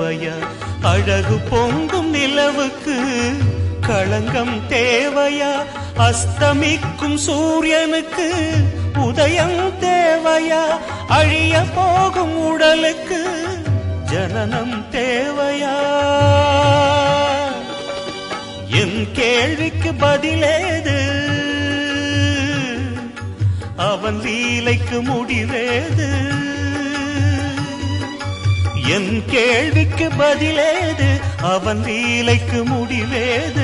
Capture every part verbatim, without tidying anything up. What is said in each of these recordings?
தேவையா? அழகு பொங்கும் நிலவுக்கு களங்கம் தேவையா? அஸ்தமிக்கும் சூரியனுக்கு உதயம் தேவையா? அழிய போகும் உடலுக்கு ஜனனம் தேவையா? என் கேள்விக்கு பதிலேது, அவன் லீலைக்கு முடிவேது. என் கேள்விக்கு பதிலேது, அவன் லீலைக்கு முடிவேது.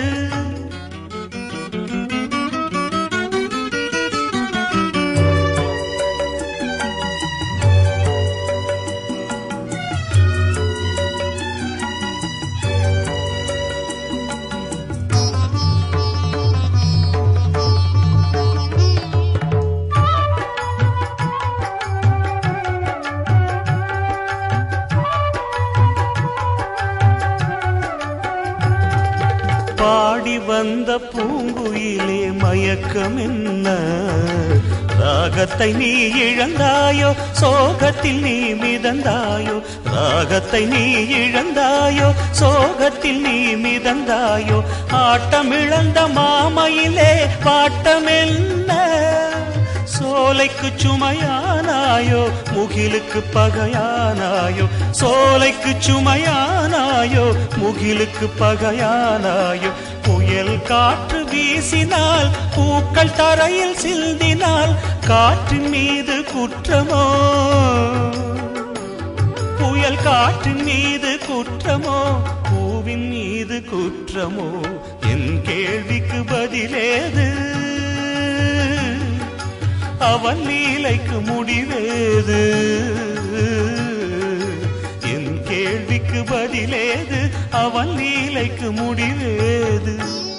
பாடி வந்த பூங்குயிலே மயக்கம் என்ன? ராகத்தை நீ இழந்தாயோ, சோகத்தில் நீ மிதந்தாயோ? ராகத்தை நீ இழந்தாயோ, சோகத்தில் நீ மிதந்தாயோ? ஆட்டமிழந்த மாமையிலே பாட்டம் என்ன? சோலைக்கு சுமையானாயோ, முகிலுக்கு பகையானாயோ? சோலைக்கு சுமையானாயோ, முகிலுக்கு பகையானாயோ? புயல் காற்று வீசினால், பூக்கள் தரையில் சிந்தினால், காற்றின் மீது குற்றமோ? புயல் காற்றின் மீது குற்றமோ? பூவின் மீது குற்றமோ? என் கேள்விக்கு பதிலேது, அவன் லீலைக்கு முடிவேது. என் கேள்விக்கு பதிலேது, அவன் லீலைக்கு முடிவேது.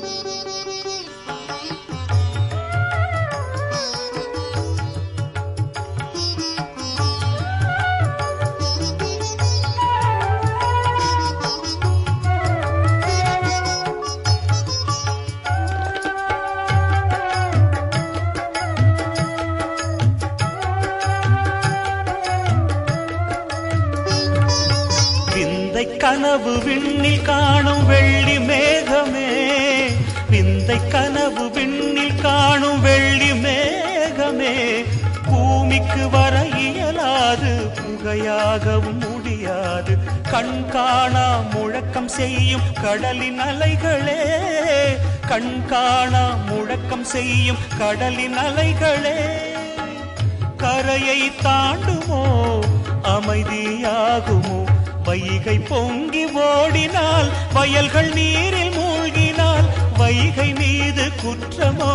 கனவு விண்ணில் காணும் வெள்ளி மேகமே, விந்தை கனவு விண்ணில் காணும் வெள்ளி மேகமே, பூமிக்கு வர இயலாது, புகையாகவும் முடியாது. கண் காணா முழக்கம் செய்யும் கடலின் அலைகளே, கண் காணா முழக்கம் செய்யும் கடலின் அலைகளே, கரையை தாண்டுமோ, அமைதியாகுமோ? வைகை பொங்கி ஓடினால், வயல்கள் நீரில் மூழ்கினால், வைகை மீது குற்றமோ?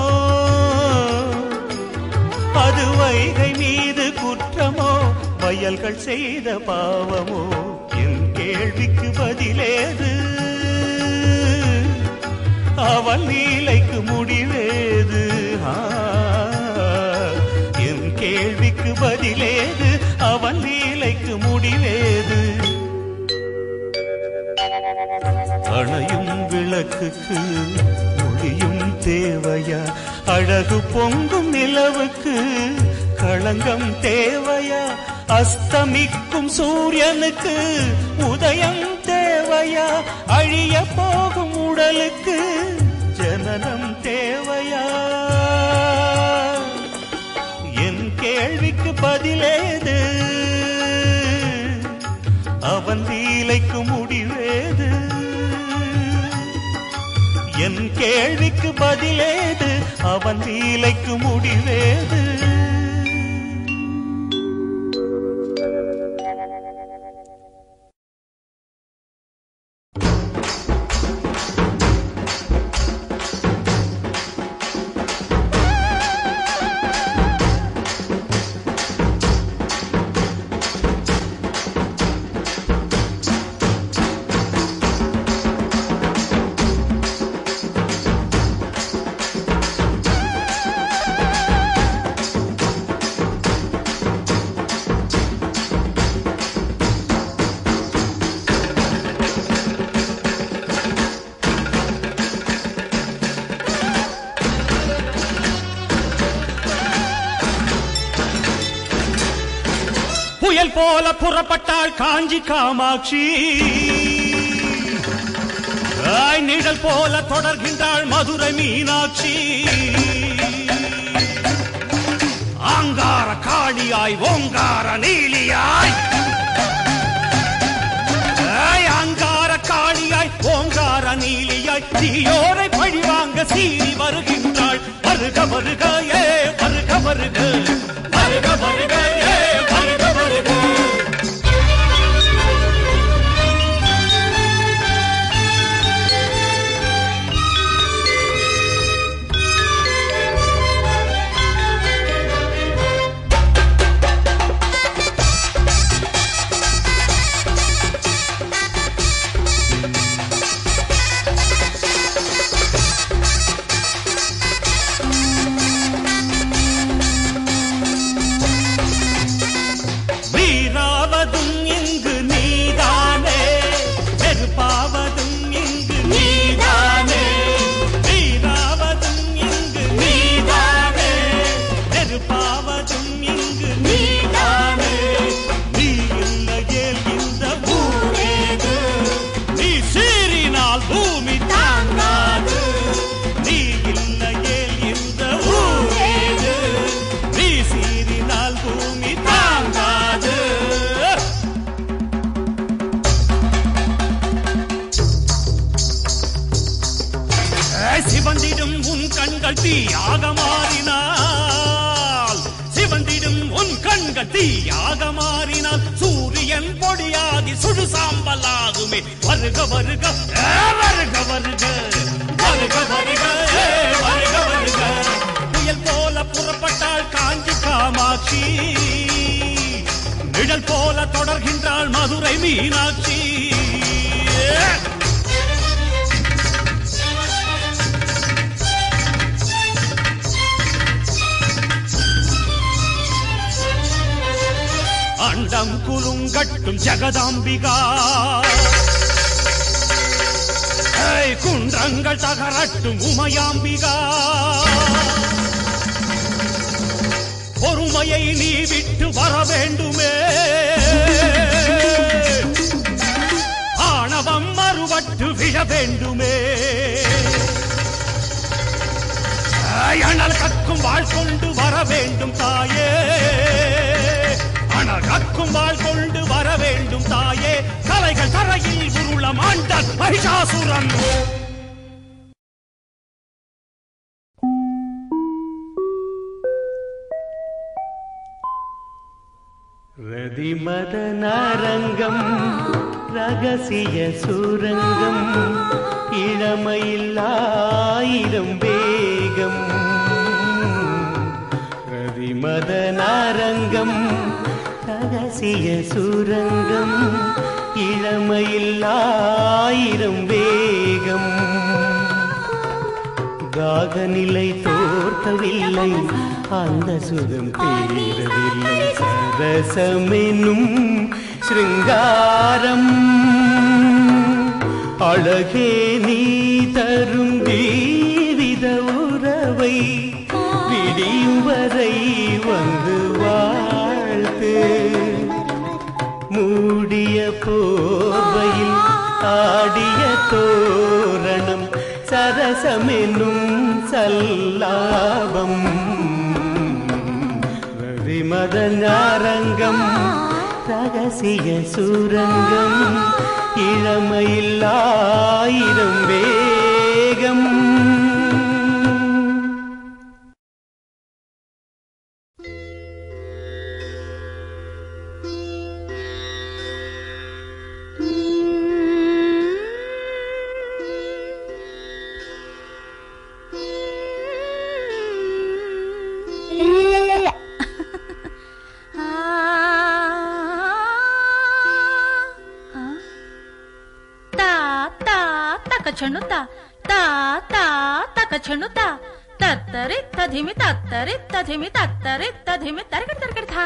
அது வைகை மீது குற்றமோ? வயல்கள் செய்த பாவமோ? என் கேள்விக்கு பதிலேது, அவன் லீலைக்கு முடிவேது. என் கேள்விக்கு பதிலேது, அவன் லீலைக்கு முடிவேது. அணையும் விளக்குக்கு ஒளியும் தேவையா? அழகு பொங்கும் நிலவுக்கு களங்கம் தேவையா? அஸ்தமிக்கும் சூரியனுக்கு உதயம் தேவையா? அழிய போகும் உடலுக்கு ஜனனம் தேவையா? என் கேள்விக்கு பதிலேது, அவன் லீலைக்கு முடிவேது. என் கேள்விக்கு பதிலேது, அவன் லீலைக்கு முடிவேது. புயல் போல புறப்பட்டாள் காஞ்சி காமாட்சி, நிழல் போல தொடர்கின்றாள் மதுரை மீனாட்சி. ஆங்கார காளியாய் ஓங்கார நீலியாய், அங்கார காளியாய் ஓங்கார நீலியாய் தீயோரை பழிவாங்க சீறி வருகின்றாள். வருக வருக ஏ வருக வருக, வருக வருக ஏ வருக வருக. சிவந்திடும் உன் கண்கள் தீயாக மாறினால், சிவந்திடும் உன் கண்கள் தீயாக மாறினால் சூரியன் பொடியாகி சுடு சாம்பலாகுமே. வருக வருக வருக வருக, வருக வருக வருக வருக. புயல் போல புறப்பட்டாள் காஞ்சி காமாட்சி, நிழல் போல தொடர்கின்றாள் மதுரை மீனாட்சி. அண்டம் குலுங்கட்டும் ஜகதாம்பிகா, குன்றங்கள் தகரட்டும் உமையாம்பிகா. பொறுமையை நீ விட்டு வர வேண்டுமே, ஆணவம் மறுபட்டு விழ வேண்டுமே. அனல் கக்கும் வாழ் கொண்டு வர வேண்டும் தாயே, அனல் கக்கும் வாழ் கொண்டு வர வேண்டும் தாயே. கலைகள் தரையில் உருள மாண்டான் மகிஷாசுரன். ரதிமதனாரங்கம் ரகசிய சுரங்கம், இளமையில் ஆயிரம் வேகம். ரதிமதனாரங்கம் ரகசிய சுரங்கம், இளமையில் ஆயிரம் வேகம். காகநிலை தோர்த்தவில்லை, அந்த சுகம் தீரவில்லை. சரசமெனும் ஸ்ருங்காரம், அழகே நீ தரும் ஜீவித உறவை விடியும் வரை வந்து வாழ்த்து. மூடிய போர்வையில் ஆடிய தோரணம், சரசமெனும் சல்லாபம். ரதிமதனாரங்கம் ரகசிய சுரங்கம், இளமையில் ஆயிரம் வேகம். చణుత తా తా తక చణుత తత్తరి తధిమి తత్తరి తధిమి తత్తరి తధిమి తరగడి తరగడి థా.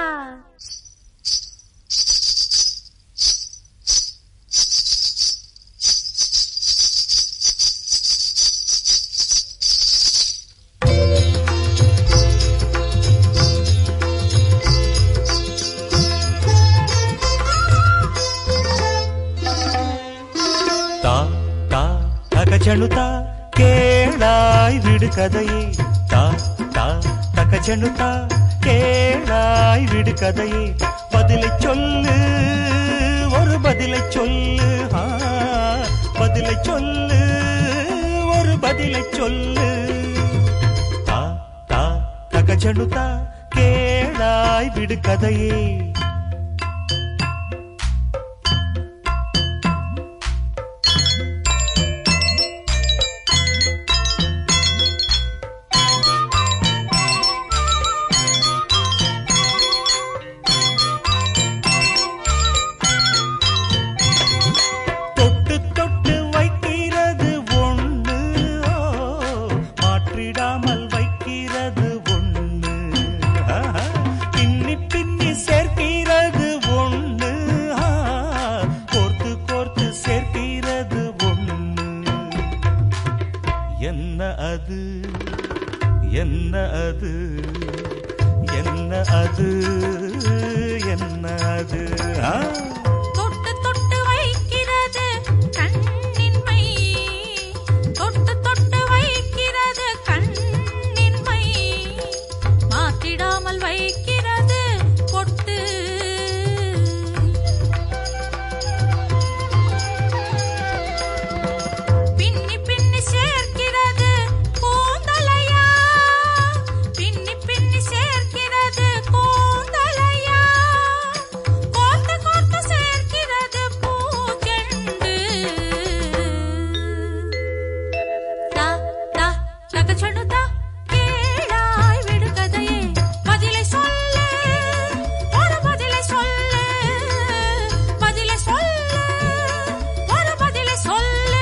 தகஜனுதா கேளாய் விடு கதையே தா தா தகஜனுதா கேளாய் விடு கதையே பதிலை சொல்லு ஒரு பதிலை சொல்லு பதிலை சொல்லு ஒரு பதிலை சொல்லு தா தா தகஜனுதா கேளாய் விடு கதையே என்ன அது என்ன அது என்ன அது தொட்டு தொட்டு வைக்கிறது கண்ணின் மை தொட்டு தொட்டு வைக்கிறது கண்ணின் மை மாற்றிடாமல் வைக்கிறது பொட்டு பின்னி பின்னி சேர்க்கிறது கூந்தலையா பின்னி பின்னி சேர்க்கிறது கூந்தலையா கோர்த்து கோர்த்து சேர்க்கிறது பூச்செண்டு தா தா தகச்செடுதா கேளாய் விடு கதையே பதிலை சொல்லு ஒரு பதிலை சொல்லு பதிலை சொல்லு ஒரு பதிலை சொல்லு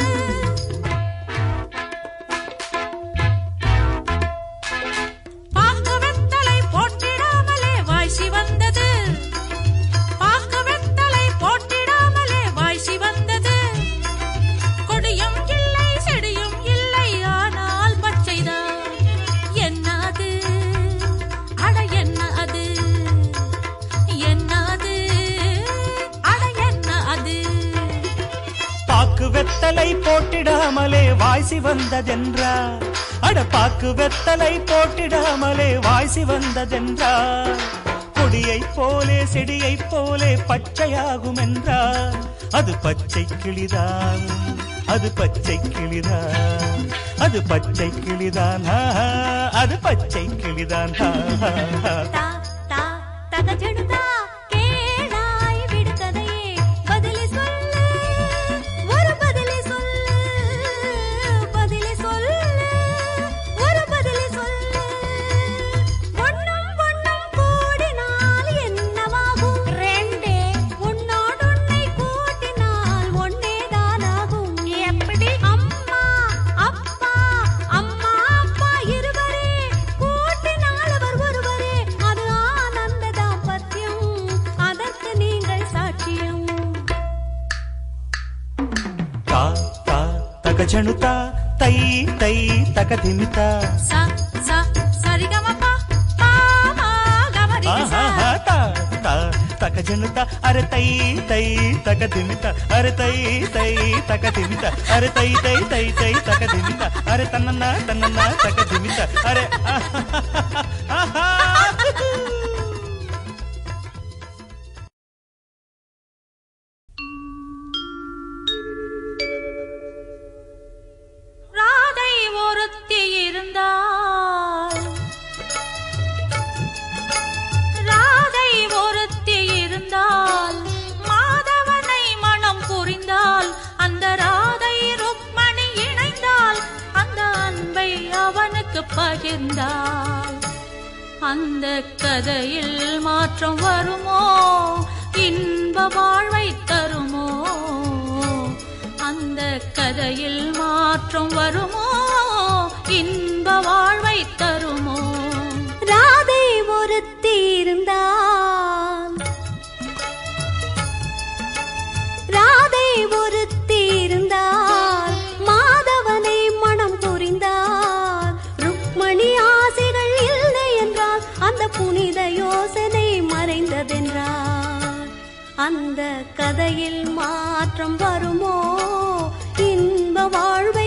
பாக்கு வெத்தலை போட்டிடாமலே வாய்ச்சி வந்தது பாக்கு வெத்தலை போட்டிடாமலே வாய்ச்சி வந்தது கொடியும் இல்லை செடியும் இல்லை ஆனால் பச்சைதான் என்ன அது அட என்ன அது என்ன அது அட என்ன அது பாக்கு வெத்தலை போட்டிடாமலே வாய்ச்சி வந்ததென்றா அட பாக்கு வெத்தலை போட்டிடாமலே வாய்ச்சி வந்ததென்றா கொடியை போலே செடியை போலே பச்சையாகும் என்றார் அது பச்சை கிளிதான் அது பச்சை கிளிதான் அது பச்சை கிளிதான் அது பச்சை கிளிதான் தா தா தகஜெடுதா கேளாய் விடு கதையே பதிலை சொல்லு ஒரு பதிலை சொல்லு பதிலை சொல்லு ஒரு பதிலை சொல்லு ஒண்ணும் ஒண்ணும் கூடினால் என்னவாகும் ரெண்டே உன்னோடொன்னை கூட்டினால் ஒன்னேதானாகும் எப்படி அம்மா அப்பா அம்மா அப்பா இருவரே கூட்டினால் அவர் ஒருவரே அது ஆனந்த தாம்பத்தியம் அதற்கு நீங்கள் சாட்சியம் தா தா தகஜனுதா தை தை தகதிமிதா ச ச சரிகமபா பாமா கமரிசா தா தா தகஜனுதா அரை தை தை தகதிமிதா அரை தை தை தகதிமிதா அரை தை தை தை தை தகதிமிதா அரை தன்னன்னா தன்னன்னா தகதிமிதா அரை ராதை ஒருத்தி இருந்தால் ராதை ஒருத்தி இருந்தால் மாதவனை மனம் புரிந்தால் அந்த ராதை ருக்மணி இணைந்தால் அந்த அன்பை அவனுக்கு பகிர்ந்தால் அந்த கதையில் மாற்றம் வருமோ இன்ப வாழ்வை தருமோ அந்த கதையில் மாற்றம் வருமோ இன்ப வாழ்வை தருமோ ராதை ஒருத்தி இருந்தால் ராதை ஒருத்தி இருந்தால் மாதவனை மனம் புரிந்தால் ருக்மணி ஆசைகள் இல்லை என்றால் அந்த புனித யோசனை மறைந்ததென்றால் அந்த கதையில் மாற்றம் வருமோ இன்ப வாழ்வை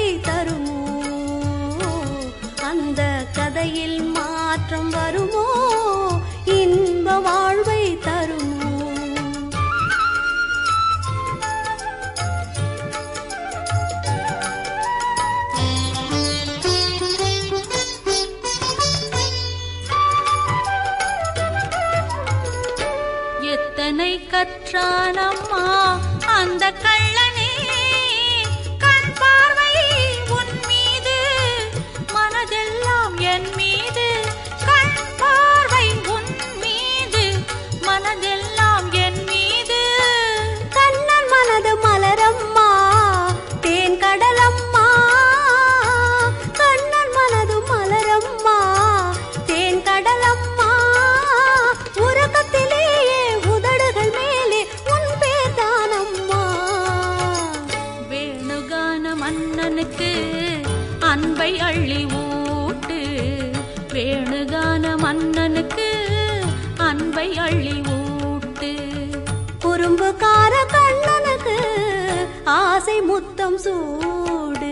கொன்றானம்மா அந்த கள்ளனே. கண் பார்வை உன் மீது, மனதெல்லாம் என் மீது. கண் பார்வை உன் மீது, மனதெல்லாம் என் மீது. கண்ணன் மனது மலரம்மா தேன் கடலம்மா. கண்ணன் மனது மலரம்மா தேன் கடலம்மா. உறக்கத்திலேயே உதடுகள் மேலே உன் பேர்தானம்மா. வேணுகான மன்னனுக்கு அன்பை அள்ளி ஊட்டு. வேணுகான மன்னனுக்கு அன்பை அள்ளி ஊட்டு. குறும்புக்கார கண்ணனுக்கு ஆசை முத்தம் சூடு.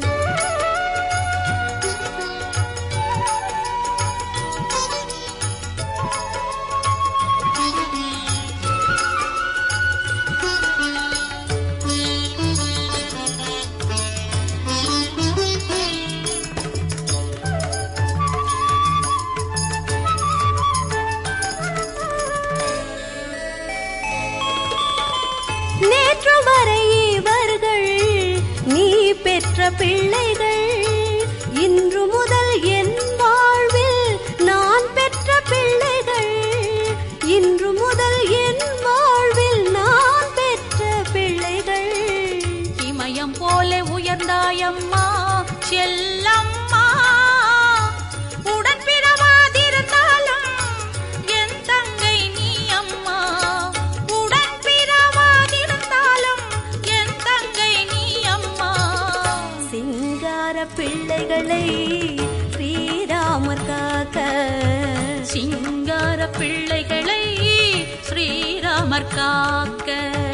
நேற்று வரை இவர்கள் நீ பெற்ற பிள்ளைகள். இன்று முதல் என் வாழ்வில் நான் பெற்ற பிள்ளைகள். இன்று முதல் என் வாழ்வில் நான் பெற்ற பிள்ளைகள். இமயம் போல உயர்ந்தாயம்மா செல்லம்மா. உடன் பிறவாதிருந்தாலும் என் தங்கை நீ அம்மா. உடன் பிறவாதிருந்தாலும் என் தங்கை நீ அம்மா. சிங்கார பிள்ளைகளை ஸ்ரீராமர் காக்க. சிங்கார பிள்ளைகளை ஸ்ரீராமர் காக்க.